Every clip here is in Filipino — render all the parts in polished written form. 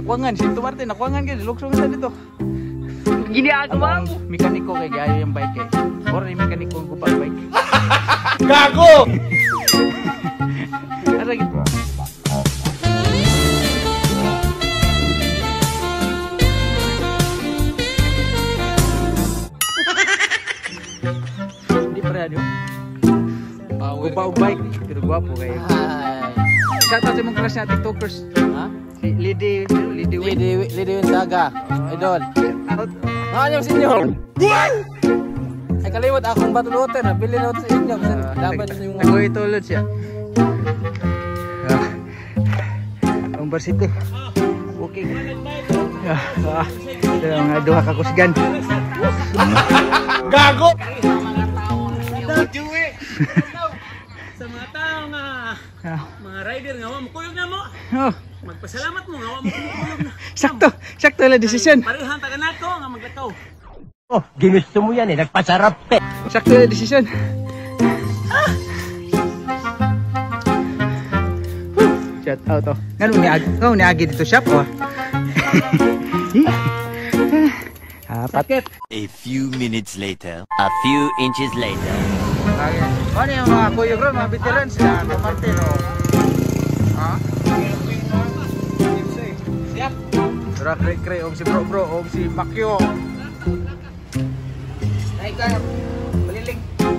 nakuangan. Si Martin, nakuangan ka. Luksong sa dito. Gini ako ba? Mekaniko kay gayo yung bike eh. Or yung mekaniko ko pa bike. Gago! Ara gitu. Hindi pa rin Gupaw bike, pero guwapo kayo. Shoutout sa mong crush na TikTokers. Ha? Si Lidi Winsaga. Idol. Ano yung sinyo? Ay kalimot akong batulutin. Nabili na ito sa inyo. Kasi dapat yung... Nag-uitulod siya. Ang barsito. Okay. Mga duha kakusgan. Gago! Sa mga tao nga, mga rider nga, mo kuyog na mo. Magpasalamat mo nga, mo kuyog na. Sakto lang desisyon. Parehan taga nato nga maglakaw. Oh, ginusto mo yan eh, nagpasarap eh. Sakto lang desisyon. Shout out to. Ngano ni agi dito shop oh. Paket. A few minutes later, a few inches later. Ano yung mga kuyog ron, mga veterans na Martin o? Ha? Siap! Surak kre-kre, si bro, si Makyo. Naik ka, baliling.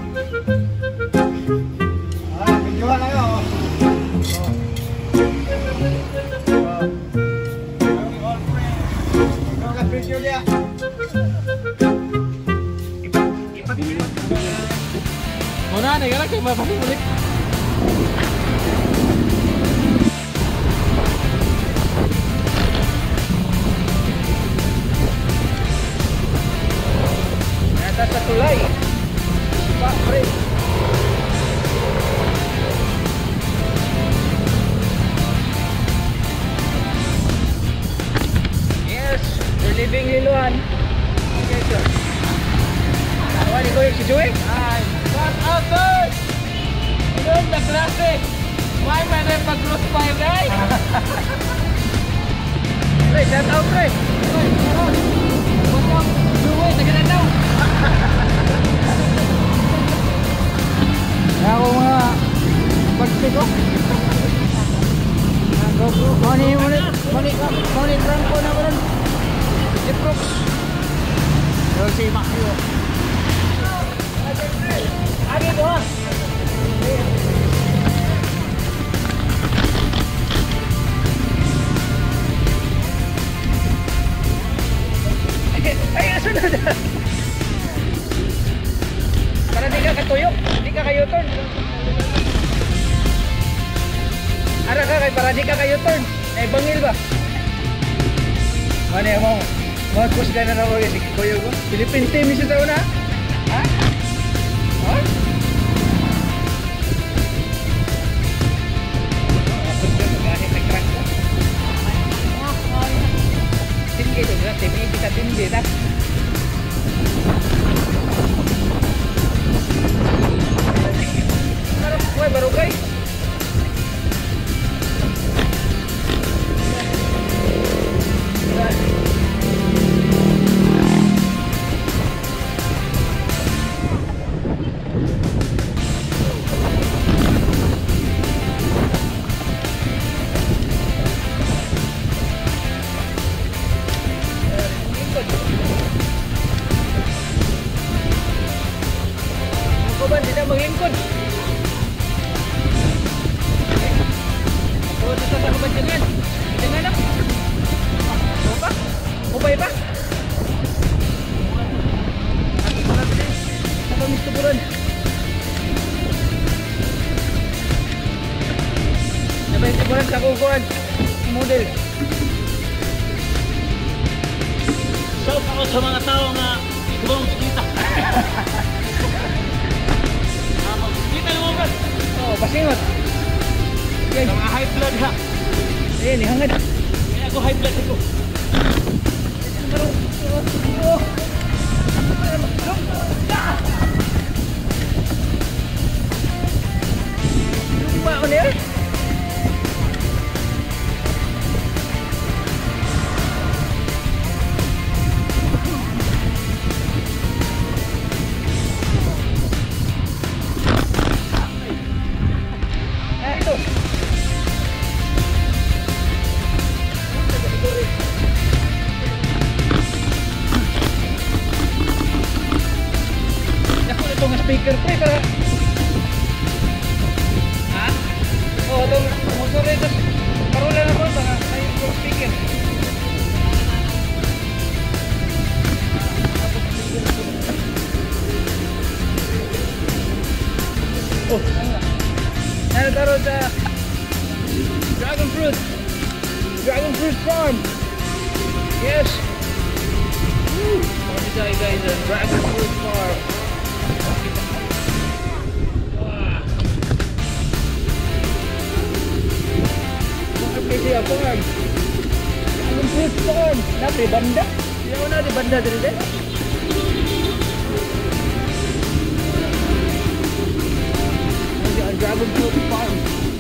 Videoan na yun. Video dia. Muna, negara kayo mapasimulit. Nata sa tulay. Pak, pre. Yes, we're leaving Liloan. Okay, sir. Wali ko yung si Joey. Hi. Shout out sir! Inom na klase! May may pag-cross fire guys! Pre, shout out pre. What's up? Duwe, tagalan daw! Ako mga pagpiko. GoPro. Money Franco na ba rin? Jeep Brooks. Pero si Makyo. Agi ko ha! Ay, asunod! Para di ka katuyok, di ka kayo turn. Ara ka kay para di ka kayo turn. Ay bangil ba? Ano mo? Mag-push ka na na ko si Kuya ko. Philippine team isa daw na. Ha? Ha? Tinggi tu kan, tim ini kita tinggi dah. Baru guys. Kaban tidak mengingkut. Kalau kita tak kaban jangan nak. Apa? Ubay pa? Apa mesti turun? Sampai turun sa kukuan model. Shout out sa mga tao nga ibang kita. Kita mo ba? Oh, pasingot. Sa mga high blood ha. Eh, ni hangad. Kaya ako high blood ako. Lupa ko niya. karon sa Dragon Fruit Farm. Yes. Woo! Kami tayo guys sa Dragon Fruit Farm. Kasi ako farm. Dragon Fruit Farm. Napre banda. Yang mana di banda dari deh? Dragon Fruit Farm.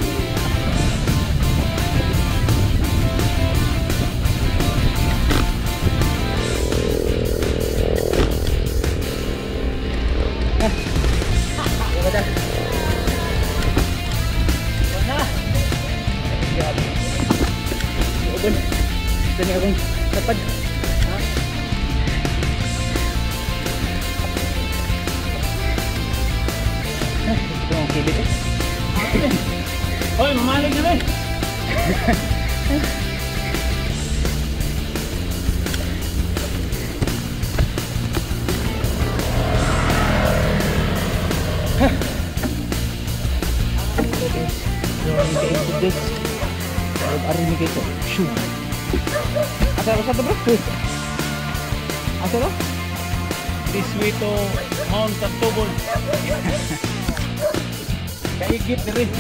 Dan akong dapat ito ang kilit eh. Hoy, mamalig na rin. Arinig ito. Shoo. Asa to bro? Asa to? This way to Mount Tantubon. Kaigit na rin.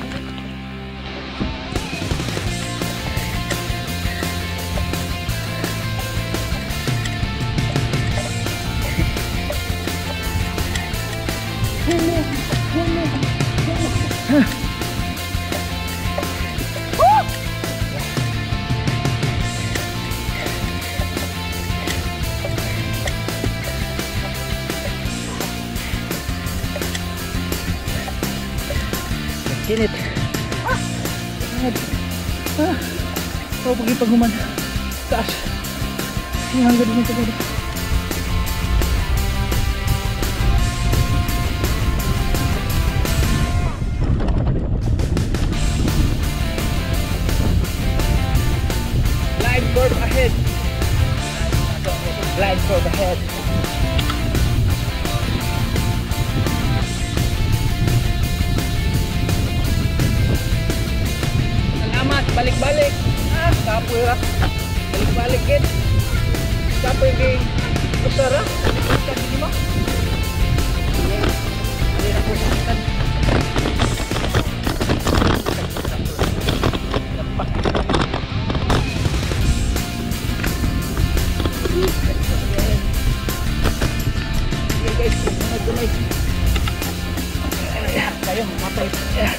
Kinit. Oh, pergi pengumuman. Taas. Ini hanggang dito dito. Blind curve ahead. Blind curve ahead. Balik-balik. Kapoy ra. Balik-balik kid. Kapoy kay usara. Kita di mo. Ini aku kan. Oke guys, naik. Kayo matay.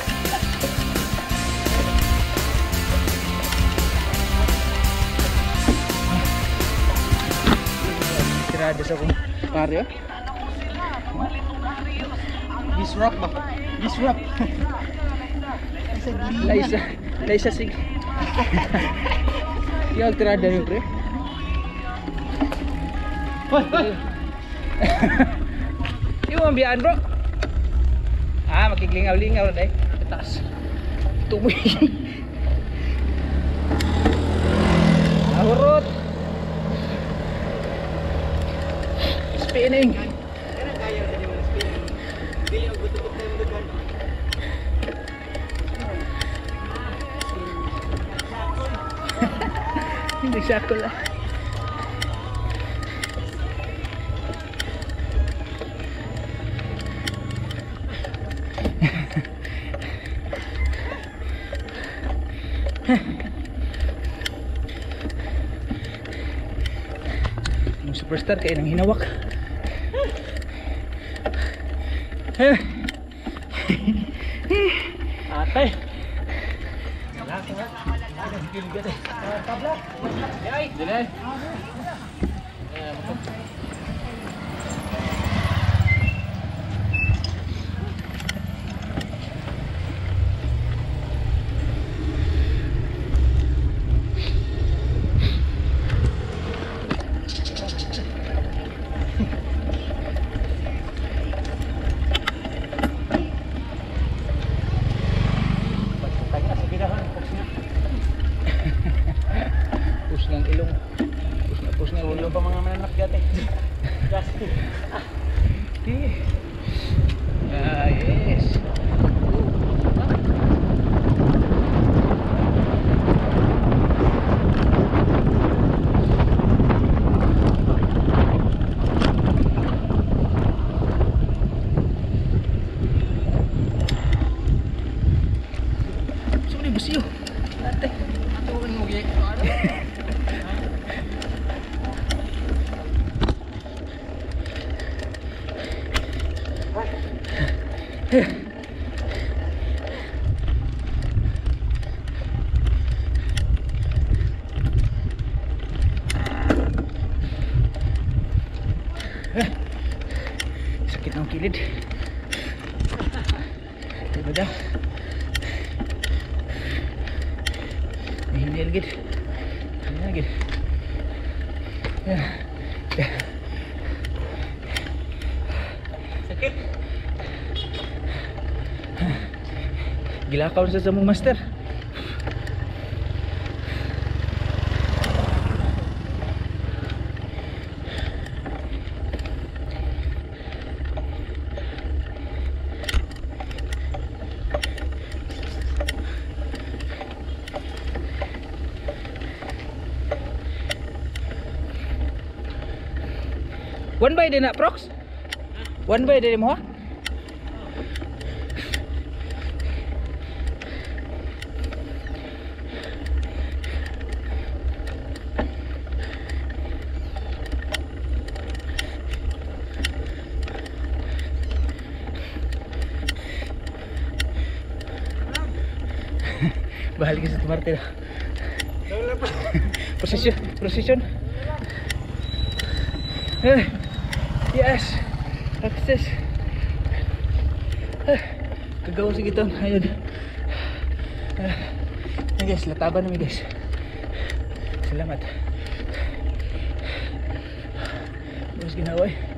Ada sa kong pare. Disrupt ba? Disrupt. Laisa sig. Yang terada ni pre. Hoy. Yung ambian bro. Makiklingaw-lingaw na dai. Taas. Tumoy. Ahurot. Spinning. Hindi sakol lah. Superstar kayo nang hinawak. Ate. Dili. Yes. Hinil gid. Hinil gid. Sakit. Gilakaw sa mong master. One by din na prox? One by din mo? Balik sa Marte. Position. Yes. Access. Kagawa sige ito. Ayun. Guys, lataban namin guys. Salamat. Mas ginawa